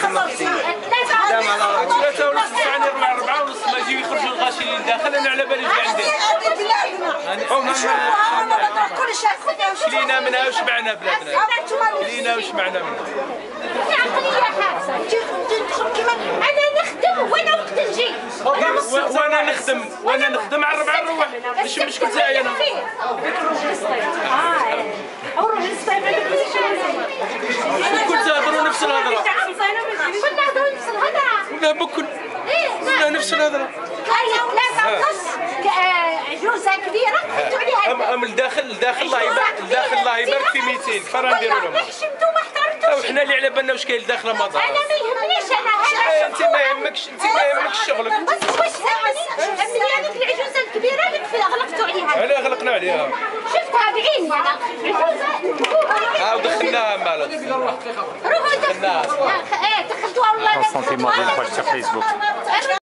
خدمة ثلاثة ونص يعني 4 ونص ما يجيو يخرجوا الغاشي لداخل. انا على بالي عندي كلينا منها وشبعنا بلادنا، كلينا وشبعنا منها. عقلية حاسة تدخل كيما انا نخدم وانا وقت نجي وانا نخدم على 4 نروح. مش مشكل تاعي انا. روح للصيف كل تهضروا نفس الهضرة. كنا نهضروا نفس الهضرة. لا بكل لا نفس الهضرة. هيا 3 ونص عجوزة كبيرة حطوا عليها. أم الداخل الله يبارك في 200 كيف راه نديروا لهم؟ حشمتوا ما احترمتوش. وحنا اللي على بالنا واش كاين داخل مطار. أنا ما يهمنيش أنا انت ما يهمكش شغلك. بس واش همني هذيك العجوزة الكبيرة اللي غلقتوا عليها. علاه غلقنا عليها؟ شفتها بعيني أنا عجوزة. ودخلناها مالك. روحوا دخلناها. دخلتوها والله. Un centimètre de page sur Facebook.